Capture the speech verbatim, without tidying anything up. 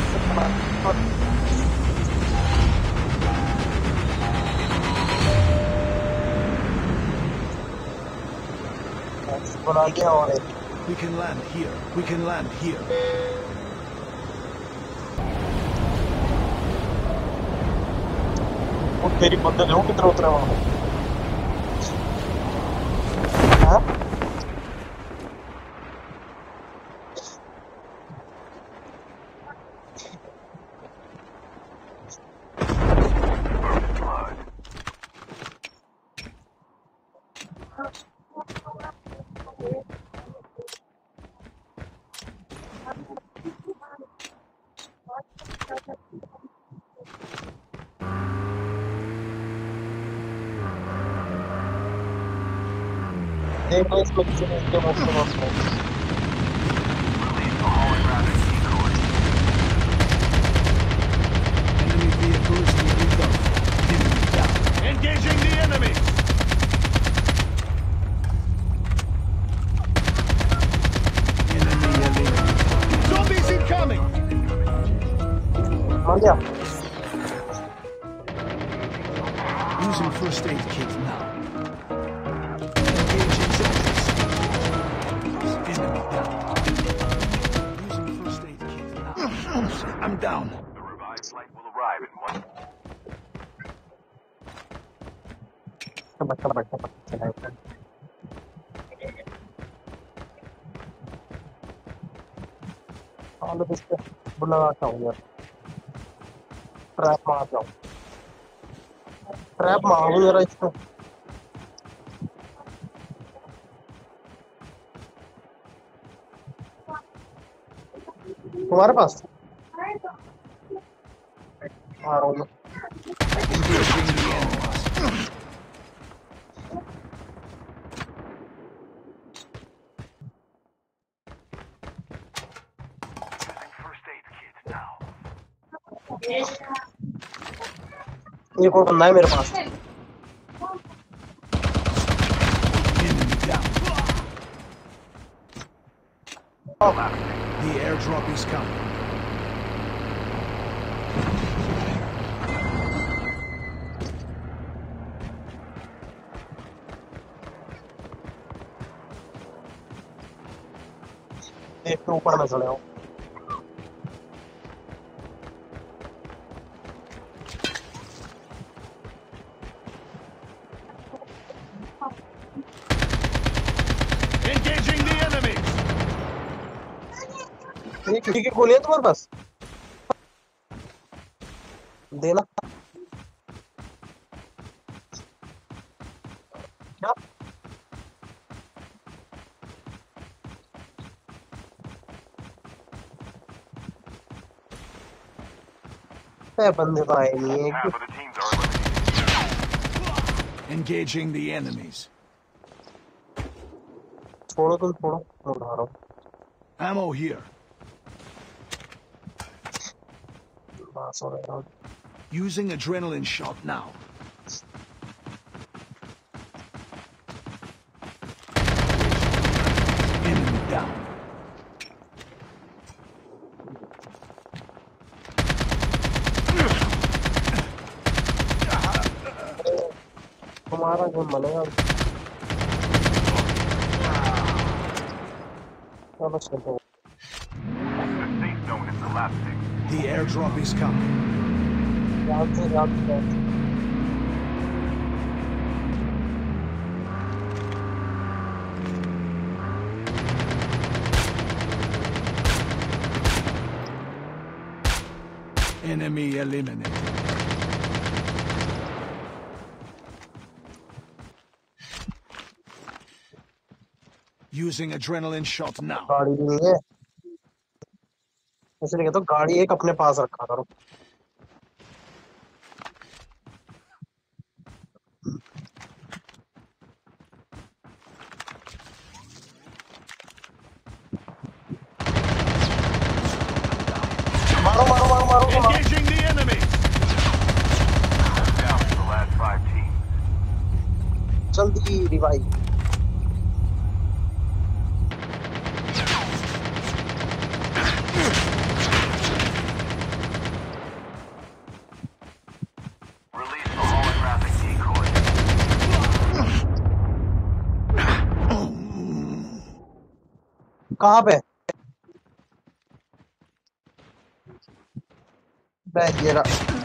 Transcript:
बना गया और एक We can land here. We can land here. वो तेरी बंदे देखो कितना उतरा वहां पे हाँ देख लो इसको किसी ने इसके बाद से बस Enemy vehicles to recon. Enemy down. Engaging the enemies. Enemy eliminated. Zombies incoming. मर गया Using first aid kit now. Engaging zombies. Enemy down. Using first aid kit now. I'm down. The revived flight will arrive in one. बैठा बैठा बैठा आलू किसके बुलाता हूँ यार ट्रैप मारता हूँ ट्रैप मारूं जरा इसको तुम्हारे पास मारो ना Engaging the enemies. Using first aid kit now. ये कोई बंदा है मेरे पास Enemy down. The airdrop is coming. एक के ऊपर में चले आओ Engaging the enemies. ये किसी की गोली है तुम्हारे पास देना क्या ए, बंदे तो आए नहीं है Half of the teams are eliminated. Engaging the enemies. छोड़ो तुम छोड़ो मैं उठा रहा हूँ Ammo here. बस हो गया Using adrenaline shot now. Enemy down. तुम्हारा जो मनेगा चलो चलो The safe zone is collapsing. The airdrop is coming. याद से याद से Enemy eliminated. Using adrenaline shot now. गाड़ी भी नहीं है इसलिए कहता हूँ गाड़ी एक अपने पास रखा करो मारो मारो मारो मारो मारो Engaging the enemies. Down to the last five teams. जल्दी रिवाइव कहाँ पे? बे ये रहा।